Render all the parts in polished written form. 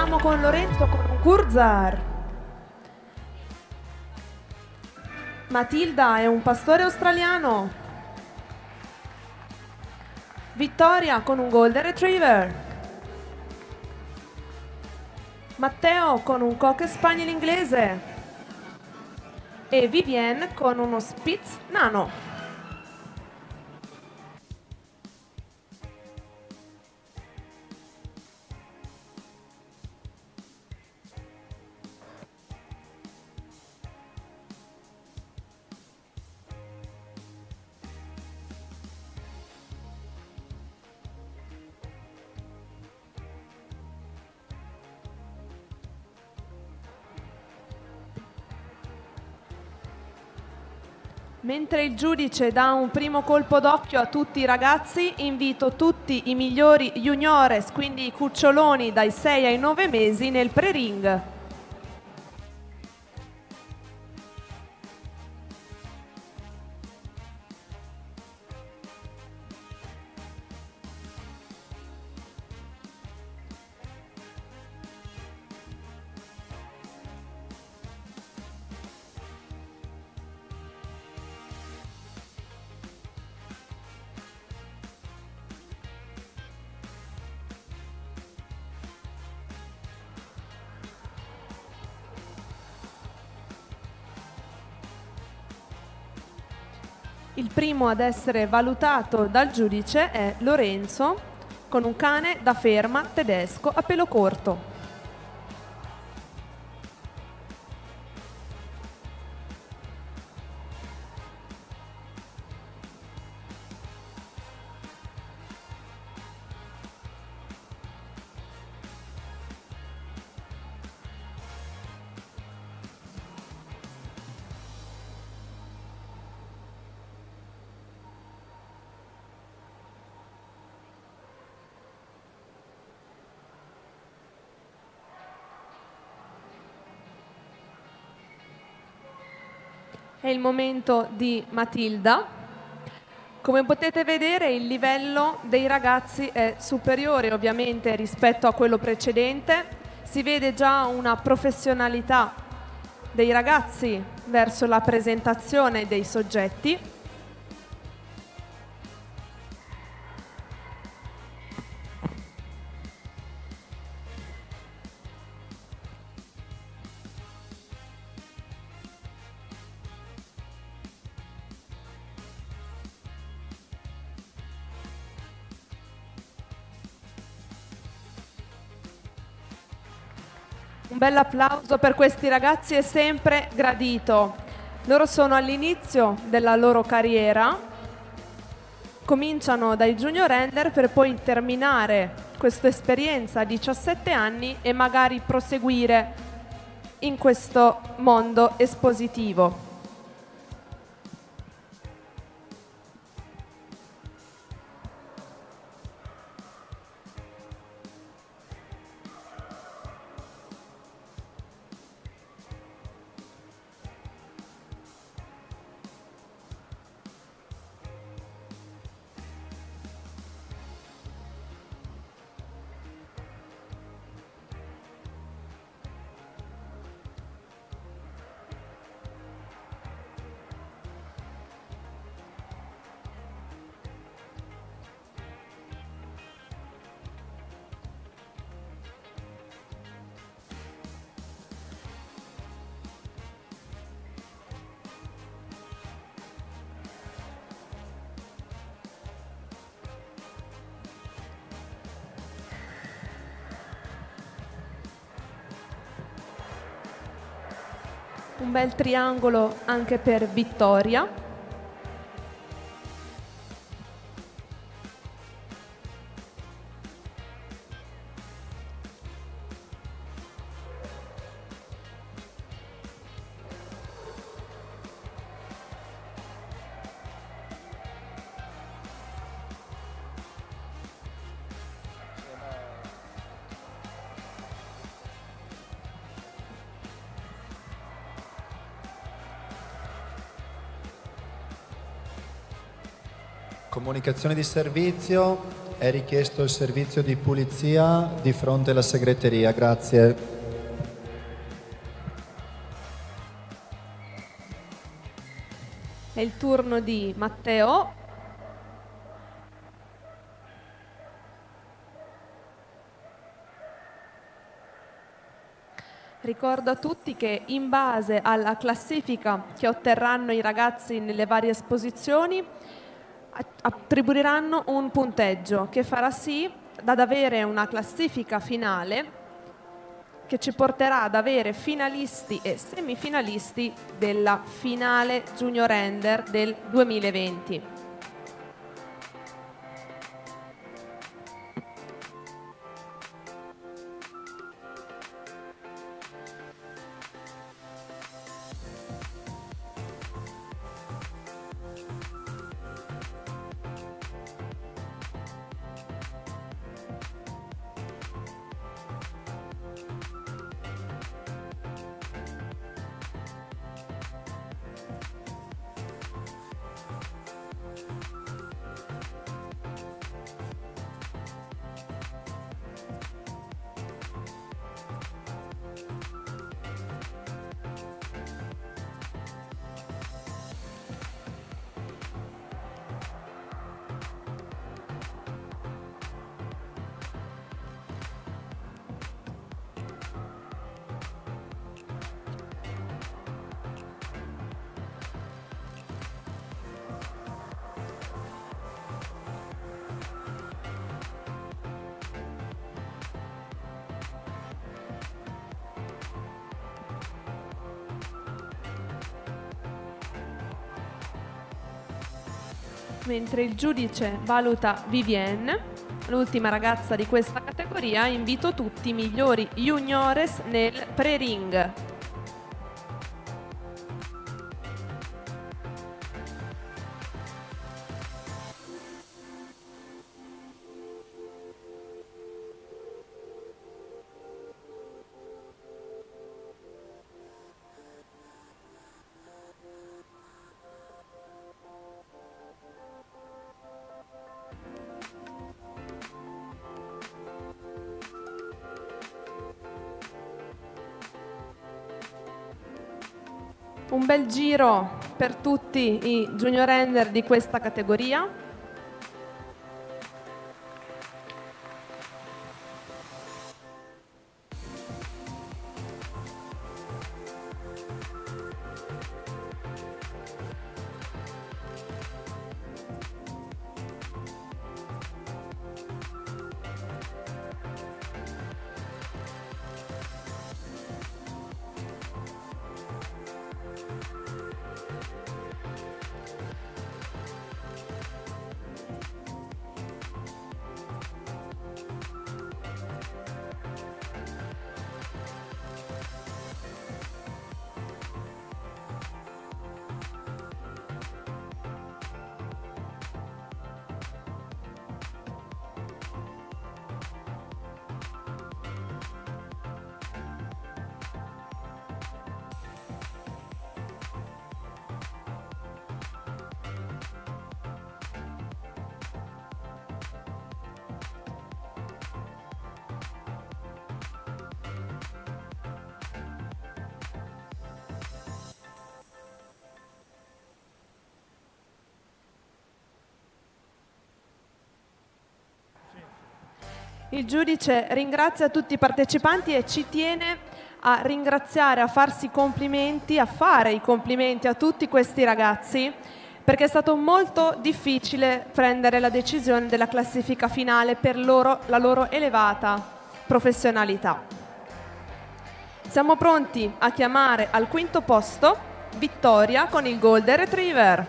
Iniziamo con Lorenzo con un Kurzar. Matilda è un pastore australiano. Vittoria con un Golden Retriever. Matteo con un Cocker Spaniel inglese. E Vivienne con uno Spitz Nano. Mentre il giudice dà un primo colpo d'occhio a tutti i ragazzi, invito tutti i migliori juniores, quindi i cuccioloni dai 6 ai 9 mesi, nel pre-ring. Il primo ad essere valutato dal giudice è Lorenzo, con un cane da ferma tedesco a pelo corto. È il momento di Matilda. Come potete vedere, il livello dei ragazzi è superiore ovviamente rispetto a quello precedente. Si vede già una professionalità dei ragazzi verso la presentazione dei soggetti. Un bel applauso per questi ragazzi è sempre gradito. Loro sono all'inizio della loro carriera, cominciano dai junior render per poi terminare questa esperienza a 17 anni e magari proseguire in questo mondo espositivo. Un bel triangolo anche per Vittoria. Comunicazione di servizio. È richiesto il servizio di pulizia di fronte alla segreteria. Grazie. È il turno di Matteo. Ricordo a tutti che in base alla classifica che otterranno i ragazzi nelle varie esposizioni attribuiranno un punteggio che farà sì ad avere una classifica finale che ci porterà ad avere finalisti e semifinalisti della finale Junior Ender del 2020. Mentre il giudice valuta Vivienne, l'ultima ragazza di questa categoria, invito tutti i migliori juniores nel pre-ring. Un bel giro per tutti i junior ender di questa categoria. Il giudice ringrazia tutti i partecipanti e ci tiene a ringraziare, a farsi complimenti, a fare i complimenti a tutti questi ragazzi, perché è stato molto difficile prendere la decisione della classifica finale per la loro elevata professionalità. Siamo pronti a chiamare al quinto posto Vittoria con il Golden Retriever.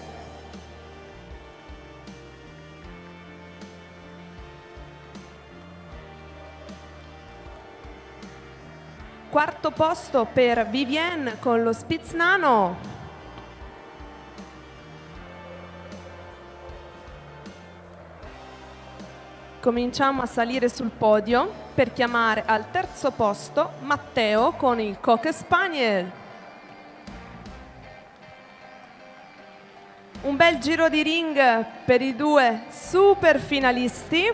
Quarto posto per Vivienne con lo Spitz Nano. Cominciamo a salire sul podio per chiamare al terzo posto Matteo con il Cocker Spaniel. Un un bel giro di ring per i due super finalisti.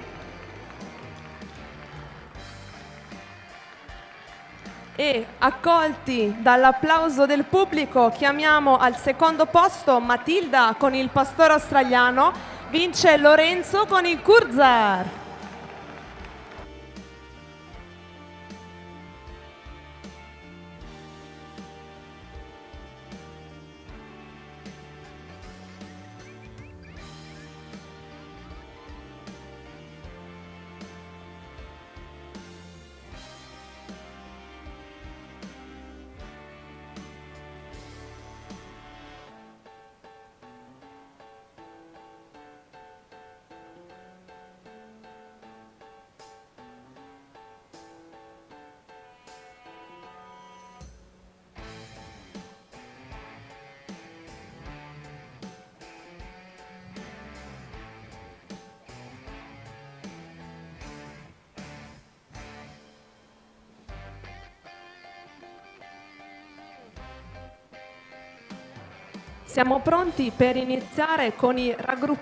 E accolti dall'applauso del pubblico chiamiamo al secondo posto Matilda con il pastore australiano, vince Lorenzo con il Kurzar. Siamo pronti per iniziare con i raggruppamenti.